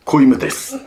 小夢です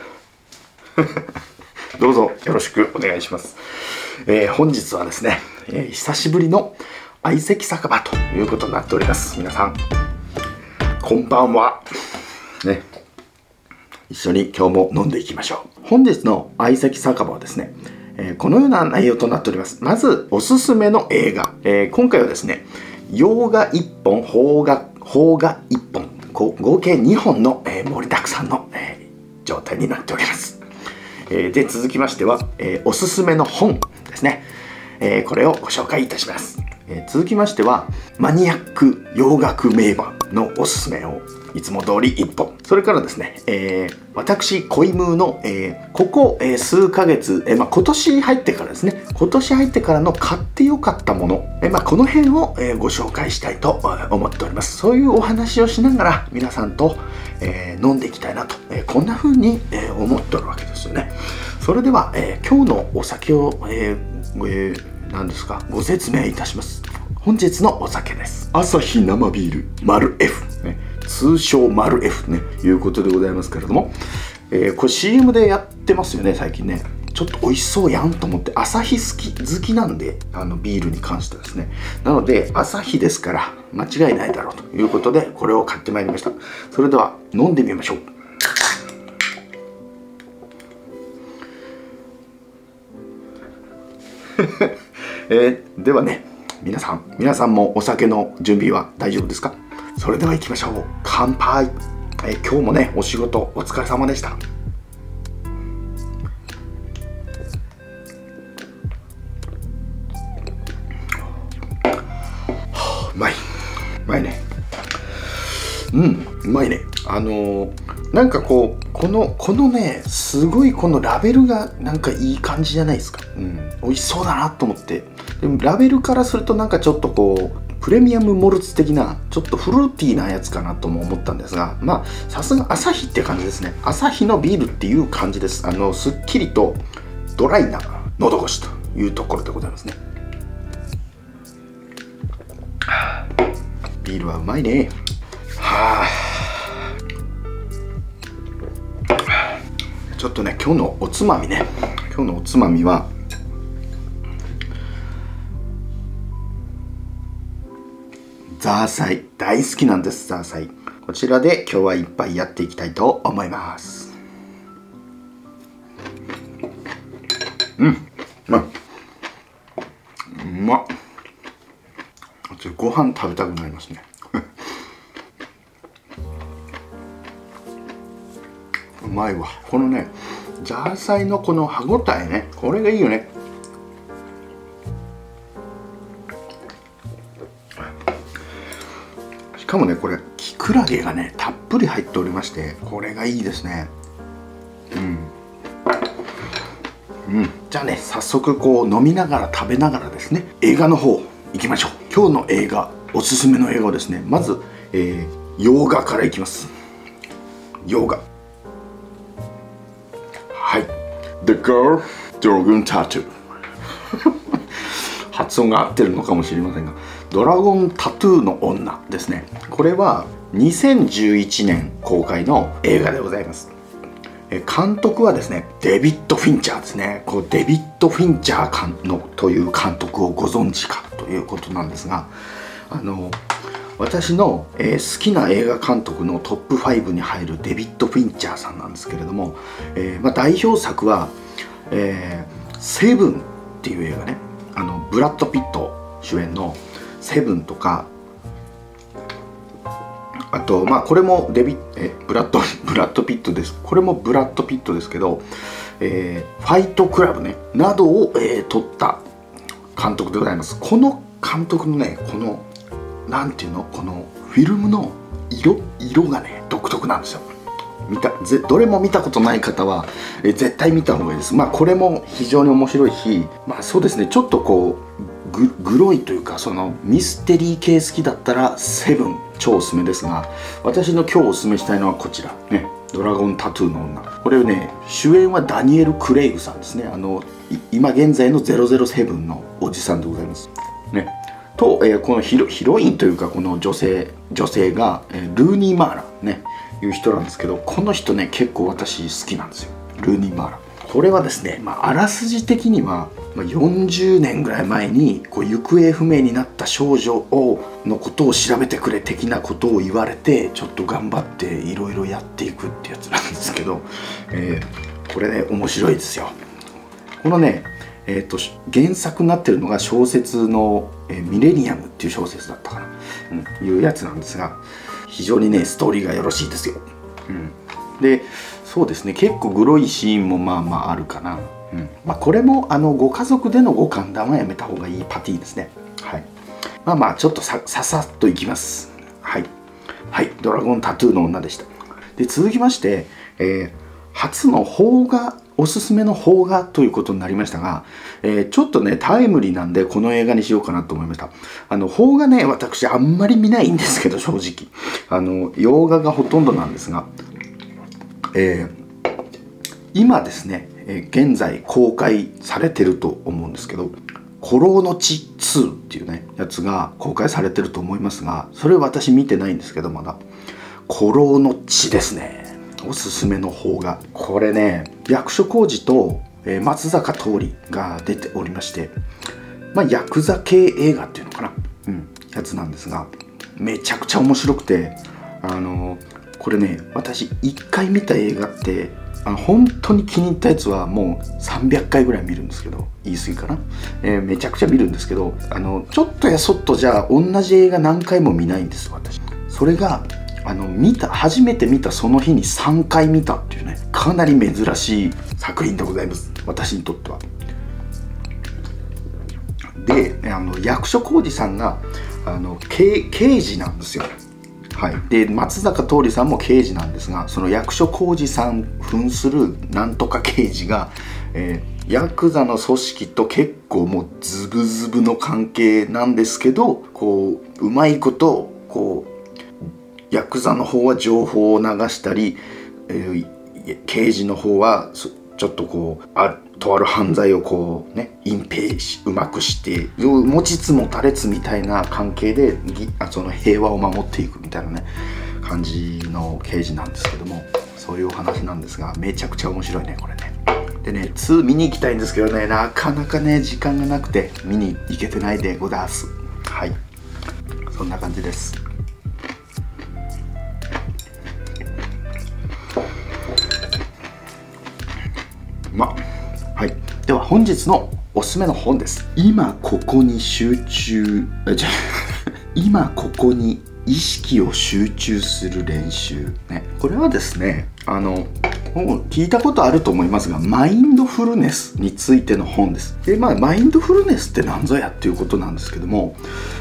どうぞよろしくお願いします。本日はですね、久しぶりの相席酒場ということになっております。皆さんこんばんはね、一緒に今日も飲んでいきましょう。本日の相席酒場はですね、このような内容となっております。まずおすすめの映画、今回はですね、洋画1本邦画1本合計2本の、盛りだくさんの、状態になっております。で続きましては、おすすめの本ですね、これをご紹介いたします。続きましてはマニアック洋楽名盤のおすすめをいつも通り1本、それからですね、私コイムーの、ここ、数ヶ月、今年入ってからですね、今年入ってからの買ってよかったもの、この辺を、ご紹介したいと思っております。そういうお話をしながら皆さんと、飲んでいきたいなと、こんな風に、思っておるわけですよね。それでは、今日のお酒を、何ですか、ご説明いたします。本日のお酒です。アサヒ生ビール丸 F、ね、通称丸 F ね、いうことでございますけれども、これ CM でやってますよね、最近ね。ちょっと美味しそうやんと思って、アサヒ好きなんで、ビールに関してですね。なのでアサヒですから間違いないだろうということで、これを買ってまいりました。それでは飲んでみましょう。ではね、皆さんもお酒の準備は大丈夫ですか？それでは行きましょう。乾杯。今日もね、お仕事お疲れ様でした。うまいね。うまいね。なんかこのね、すごいこのラベルがなんかいい感じじゃないですか。美味しそうだなと思って。でもラベルからするとなんかちょっとこうプレミアムモルツ的なちょっとフルーティーなやつかなとも思ったんですが、さすがアサヒって感じですね。アサヒのビールっていう感じです。すっきりとドライな喉越しというところでございますね。ビールはうまいね。ちょっとね、今日のおつまみはザーサイ。大好きなんです、ザーサイ。こちらで今日は一杯やっていきたいと思います。うまっ。ご飯食べたくなりますねうまいわ。このね、ザーサイのこの歯ごたえね、これがいいよね。しかもね、これキクラゲがねたっぷり入っておりまして、これがいいですね。じゃあね、早速こう飲みながら食べながらですね、映画の方行きましょう。今日の映画、おすすめの映画をですね、まず、洋画からいきます。洋画、はい、The Girl Dragon Tattoo 発音が合ってるのかもしれませんが、ドラゴンタトゥーの女ですね。これは2011年公開の映画でございます。監督はですね、デビッド・フィンチャーですね。こうデビッド・フィンチャーという監督をご存知かということなんですが、私の、好きな映画監督のトップ5に入るデビッド・フィンチャーさんなんですけれども、代表作は、セブンっていう映画ね、ブラッド・ピット主演のセブンとか、あとこれもブラッド・ピットです。これもブラッド・ピットですけど、ファイトクラブねなどを、撮った監督でございます。この監督のね、このなんていうの、このフィルムの色がね独特なんですよ。どれも見たことない方は、絶対見た方がいいです。これも非常に面白いし、そうですね、ちょっとこうグロいというか、そのミステリー系好きだったらセブン超おすすめですが、私の今日おすすめしたいのはこちらね、ドラゴンタトゥーの女。これね、主演はダニエル・クレイグさんですね。今現在の007のおじさんでございますね。と、このヒロインというか、この女性が、ルーニー・マーラね、 いう人なんですけど、この人ね結構私好きなんですよ、ルーニー・マーラ。これはですね、あらすじ的には、40年ぐらい前に行方不明になった少女のことを調べてくれ的なことを言われて、ちょっと頑張っていろいろやっていくってやつなんですけど、これね面白いですよ。このね、原作になってるのが小説の「ミレニアム」っていう小説だったかな、いうやつなんですが、非常にねストーリーがよろしいですよ。でそうですね、結構グロいシーンもあるかな。これもご家族でのご歓談はやめた方がいいパティですね。はい。ちょっとさっといきます。はい。はい、ドラゴンタトゥーの女でした。で続きまして、初の邦画、おすすめの邦画ということになりましたが、ちょっとねタイムリーなんでこの映画にしようかなと思いました。邦画ね、私あんまり見ないんですけど、正直洋画がほとんどなんですが、今ですね、現在公開されてると思うんですけど、孤狼の血2っていうねやつが公開されてると思いますが、それ私見てないんですけど、まだ孤狼の血ですね、おすすめの邦画。これね、役所広司と松坂桃李が出ておりまして、ヤクザ系映画っていうのかな、やつなんですが、めちゃくちゃ面白くて、これね、私1回見た映画って本当に気に入ったやつはもう300回ぐらい見るんですけど、言い過ぎかな、めちゃくちゃ見るんですけど、ちょっとやそっとじゃあ同じ映画何回も見ないんです私。それが初めて見たその日に3回見たっていうね、かなり珍しい作品でございます、私にとっては。で役所広司さんが刑事なんですよ。はい、で松坂桃李さんも刑事なんですが、その役所広司さん扮するなんとか刑事が、ヤクザの組織と結構もうズブズブの関係なんですけど、うまいことヤクザの方は情報を流したり、刑事の方はちょっととある犯罪を隠蔽うまくして持ちつ持たれつみたいな関係でその平和を守っていくみたいなね感じの刑事なんですけども、そういうお話なんですが、めちゃくちゃ面白いねこれね。でね、2見に行きたいんですけどね、なかなかね時間がなくて見に行けてないでございます。はい、そんな感じです。はい、では本日のおすすめの本です。今ここに今ここに意識を集中する練習、ね、これはですねもう聞いたことあると思いますが、マインドフルネスについての本です。でマインドフルネスって何ぞやっていうことなんですけども、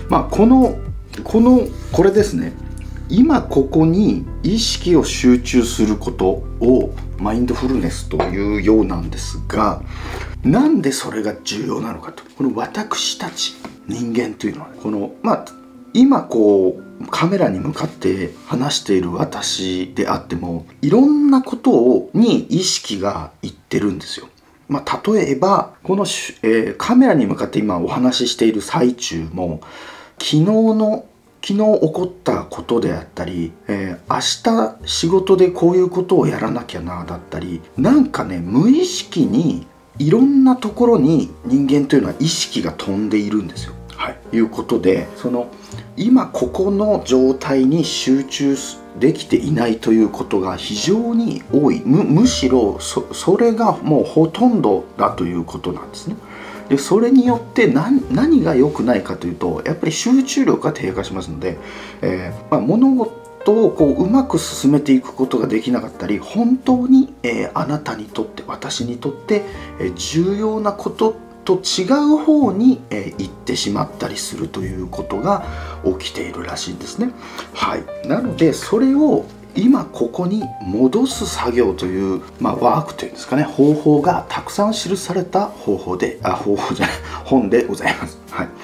これですね、今ここに意識を集中することをマインドフルネスというようなんですが、なんでそれが重要なのかと。この私たち人間というのは今カメラに向かって話している私であっても、いろんなことに意識がいってるんですよ。例えばこの、カメラに向かって今お話ししている最中も、昨日起こったことであったり、明日仕事でこういうことをやらなきゃなだったり、無意識にいろんなところに人間というのは意識が飛んでいるんですよ。いうことで、今ここの状態に集中できていないということが非常に多い。むしろそれがもうほとんどだということなんですね。でそれによって何が良くないかというと、やっぱり集中力が低下しますので、物事をうまく進めていくことができなかったり、本当に、あなたにとって私にとって、重要なことと違う方に、行ってしまったりするということが起きているらしいんですね。はい、なのでそれを今ここに戻す作業という、ワークというんですかね、方法がたくさん記された本でございます。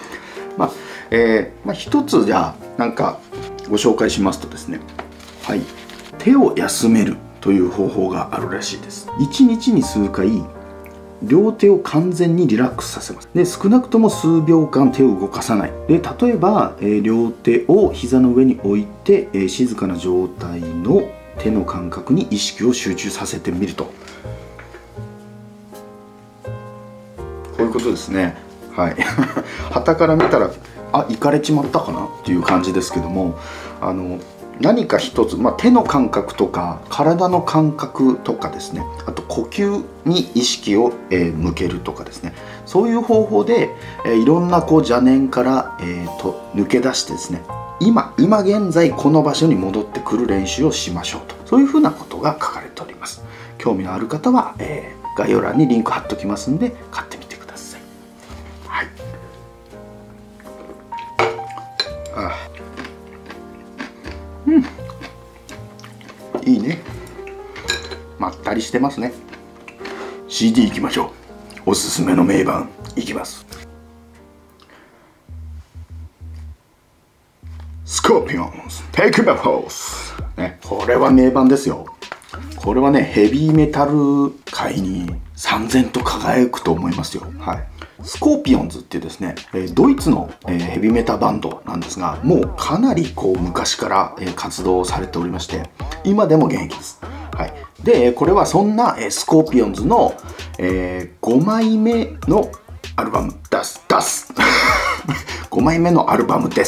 はい、一つじゃあご紹介しますとですね、はい、手を休めるという方法があるらしいです。1日に数回両手を完全にリラックスさせます。で少なくとも数秒間手を動かさない。で例えば、両手を膝の上に置いて、静かな状態の手の感覚に意識を集中させてみると、こういうことですね。はい傍から見たらいかれちまったかなっていう感じですけども、何か一つ、手の感覚とか体の感覚とかですね、あと呼吸に意識を、向けるとかですね、そういう方法で、いろんな邪念から、抜け出してですね、今現在この場所に戻ってくる練習をしましょうと、そういうふうなことが書かれております。興味のある方は、概要欄にリンク貼っておきますんで買ってみてください。はい。いいね。まったりしてますね。 CD いきましょう。おすすめの名盤いきます。スコーピオンズ Take the Force、ね、これは名盤ですよ。これはね、ヘビーメタル界に燦然と輝くと思いますよ。はい。スコーピオンズっていうですね、ドイツのヘビメタバンドなんですが、もうかなり昔から活動されておりまして、今でも現役です。はい。で、これはそんなスコーピオンズの5枚目のアルバム出す5枚目のアルバムです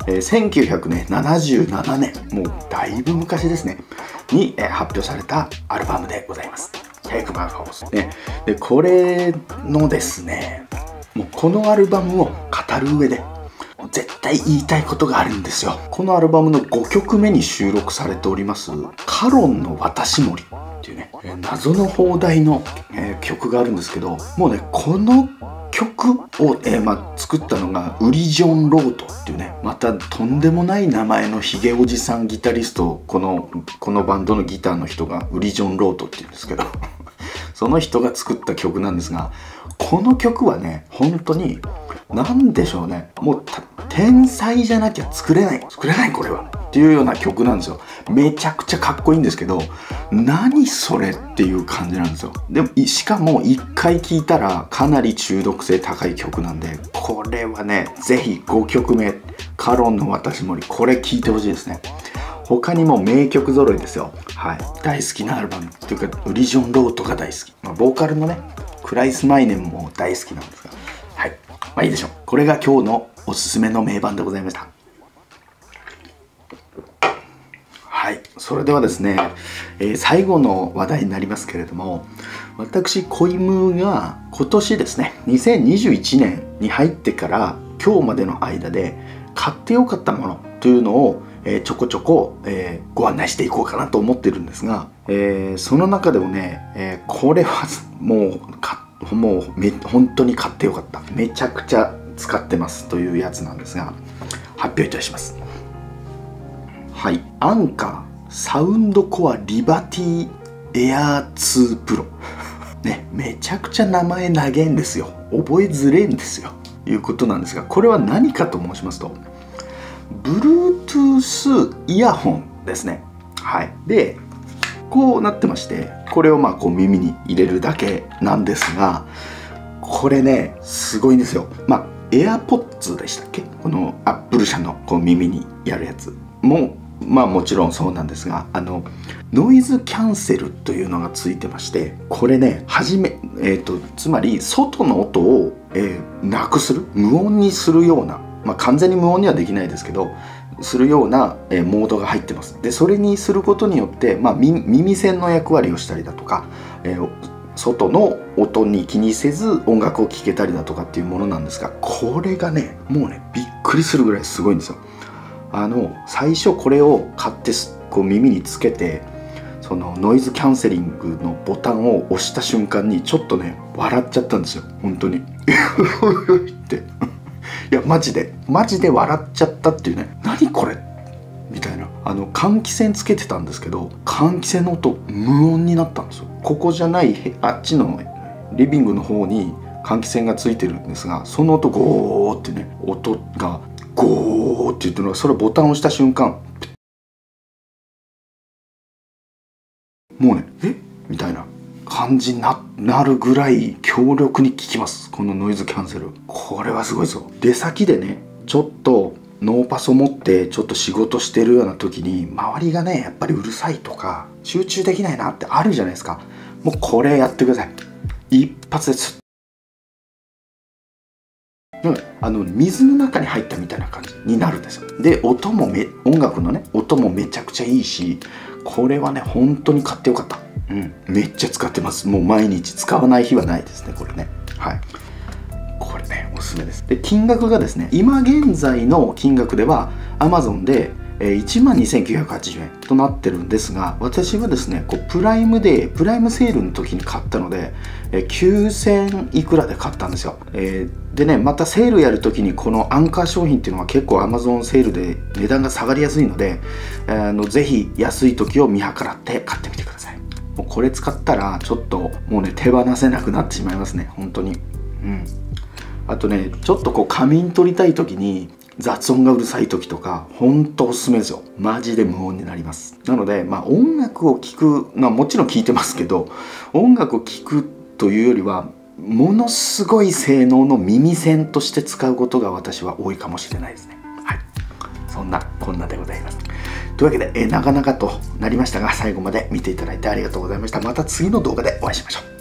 。1977年、もうだいぶ昔ですね、に発表されたアルバムでございます。Take My Force、ね。で、これのですね、もうこのアルバムを語る上で絶対言いたいことがあるんですよ。このアルバムの5曲目に収録されておりますカロンの渡し森っていうね、謎の放題の、曲があるんですけど、もうね、この曲を、作ったのがウリジョン・ロートっていうね、またとんでもない名前のヒゲおじさんギタリスト、このバンドのギターの人がウリジョン・ロートっていうんですけどその人が作った曲なんですが、この曲はね、本当に何でしょうね、もう天才じゃなきゃ作れないこれはっていうような曲なんですよ。めちゃくちゃかっこいいんですけど、何それっていう感じなんですよ。でもしかも1回聴いたらかなり中毒性高い曲なんで、これはね、ぜひ5曲目カロンの渡し森、これ聴いてほしいですね。他にも名曲揃いですよ。はい。大好きなアルバムっていうか、ウリジョン・ロートが大好き。ボーカルのね、クライス・マイネンも大好きなんですが、はい。いいでしょう。これが今日のおすすめの名盤でございました。はい。それではですね、最後の話題になりますけれども、私、コイムが今年ですね、2021年に入ってから今日までの間で買ってよかったものというのをちょこちょこ、ご案内していこうかなと思ってるんですが、その中でもね、これはもう本当に買ってよかった、めちゃくちゃ使ってますというやつなんですが、発表いたします。はい、アンカーサウンドコアリバティエアー2プロね、めちゃくちゃ名前長いんですよ。覚えづれえんですよということなんですが、これは何かと申しますと、Bluetooth イヤホンですね。はい。で、こうなってまして、これを耳に入れるだけなんですが、これね、すごいんですよ。AirPods でしたっけ？この Apple 社の耳にやるやつも、もちろんそうなんですが、ノイズキャンセルというのがついてまして、これね、つまり外の音を、なくする、無音にするような、完全に無音にはできないですけど、するような、モードが入ってます。で、それにすることによって、耳栓の役割をしたりだとか、外の音に気にせず音楽を聴けたりだとかっていうものなんですが、これがね、もうね、びっくりするぐらいすごいんですよ。最初これを買って耳につけて、そのノイズキャンセリングのボタンを押した瞬間にちょっとね、笑っちゃったんですよ。本当にっていや、マジで笑っちゃったっていうね。何これみたいな。換気扇つけてたんですけど、換気扇の音無音になったんですよ。ここじゃない、あっちのリビングの方に換気扇がついてるんですが、その音ゴーってね、音がゴーって言ってるのが、それボタンを押した瞬間、もうね、みたいな感じになるぐらい強力に効きます、このノイズキャンセル。これはすごいですよ。出先でね、ちょっとノーパソ持ってちょっと仕事してるような時に周りがねやっぱりうるさいとか集中できないなってあるじゃないですか。もうこれやってください。一発です。水の中に入ったみたいな感じになるんですよ。で音楽のね音もめちゃくちゃいいし、これはね本当に買ってよかった。めっちゃ使ってます。もう毎日使わない日はないですねこれね。はい、これねおすすめです。で金額がですね、今現在の金額では Amazon で12,980円となってるんですが、私はですねプライムセールの時に買ったので9,000いくらで買ったんですよ。でね、またセールやる時にこのアンカー商品っていうのは結構 Amazon セールで値段が下がりやすいので、ぜひ安い時を見計らって買ってみてください。もうこれ使ったらちょっともうね手放せなくなってしまいますね本当に。あとねちょっと仮眠取りたい時に雑音がうるさい時とか本当おすすめですよ。マジで無音になります。なので音楽を聴くのはもちろん聴いてますけど、音楽を聴くというよりはものすごい性能の耳栓として使うことが私は多いかもしれないですね。はい、そんなこんなでございます。というわけで長々となりましたが、最後まで見ていただいてありがとうございました。また次の動画でお会いしましょう。